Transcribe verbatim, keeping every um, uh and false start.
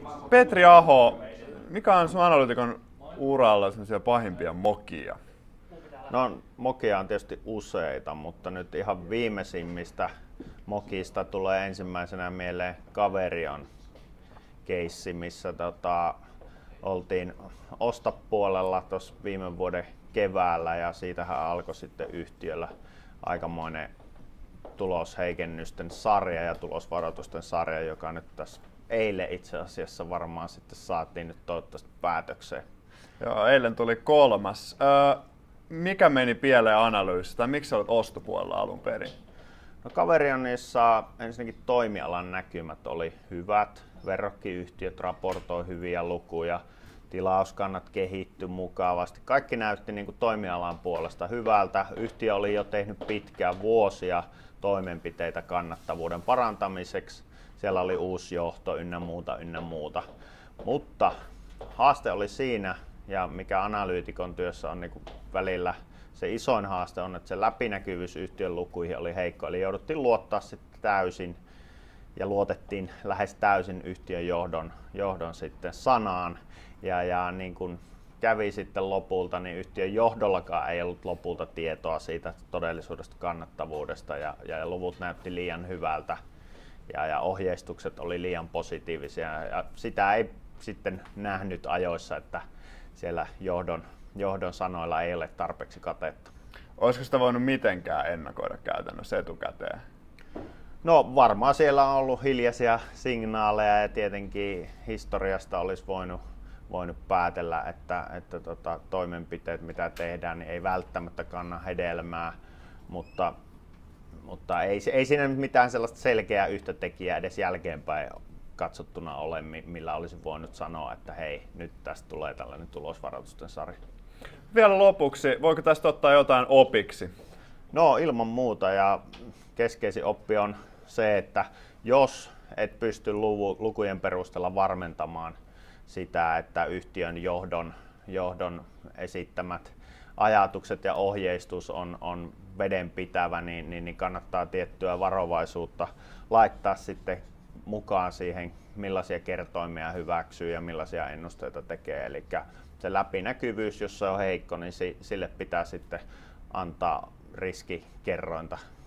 Petri Aho, mikä on sun analyytikon uralla sellaisia pahimpia mokia? No, mokia on tietysti useita, mutta nyt ihan viimeisimmistä mokista tulee ensimmäisenä mieleen Caverion keissi, missä tota, oltiin ostapuolella tuossa viime vuoden keväällä ja siitähän alkoi sitten yhtiöllä aikamoinen tulosheikennysten sarja ja tulosvaroitusten sarja, joka nyt tässä eilen itse asiassa varmaan sitten saatiin nyt toivottavasti päätökseen. Joo, eilen tuli kolmas. Öö, mikä meni pieleen analyysissä tai miksi olet ostopuolella alun perin? No, Caverionissa ensinnäkin toimialan näkymät oli hyvät, verrokkiyhtiöt raportoi hyviä lukuja, tilauskannat kehittyi mukavasti. Kaikki näytti niin kuin toimialan puolesta hyvältä. Yhtiö oli jo tehnyt pitkään vuosia toimenpiteitä kannattavuuden parantamiseksi. Siellä oli uusi johto ynnä muuta, ynnä muuta. Mutta haaste oli siinä, ja mikä analyytikon työssä on niin kuin välillä se isoin haaste on, että se läpinäkyvyys yhtiön lukuihin oli heikko. Eli jouduttiin luottaa sitten täysin ja luotettiin lähes täysin yhtiön johdon, johdon sitten sanaan. Ja, ja niin kuin kävi sitten lopulta, niin yhtiön johdollakaan ei ollut lopulta tietoa siitä todellisuudesta kannattavuudesta ja, ja luvut näytti liian hyvältä ja, ja ohjeistukset oli liian positiivisia ja sitä ei sitten nähnyt ajoissa, että siellä johdon, johdon sanoilla ei ole tarpeeksi katetta. Olisiko sitä voinut mitenkään ennakoida käytännössä etukäteen? No varmaan siellä on ollut hiljaisia signaaleja ja tietenkin historiasta olisi voinut voinut päätellä, että, että tota, toimenpiteet mitä tehdään niin ei välttämättä kanna hedelmää, mutta, mutta ei, ei siinä mitään sellaista selkeää yhtä tekijää edes jälkeenpäin katsottuna ole, millä olisi voinut sanoa, että hei, nyt tästä tulee tällainen tulosvaroitusten sarja. Vielä lopuksi, voiko tästä ottaa jotain opiksi? No ilman muuta, ja keskeisin oppi on se, että jos et pysty luvu, lukujen perusteella varmentamaan sitä, että yhtiön johdon, johdon esittämät ajatukset ja ohjeistus on, on vedenpitävä, niin, niin, niin kannattaa tiettyä varovaisuutta laittaa sitten mukaan siihen, millaisia kertoimia hyväksyy ja millaisia ennusteita tekee. Eli se läpinäkyvyys, jos se on heikko, niin sille pitää sitten antaa riskikerrointa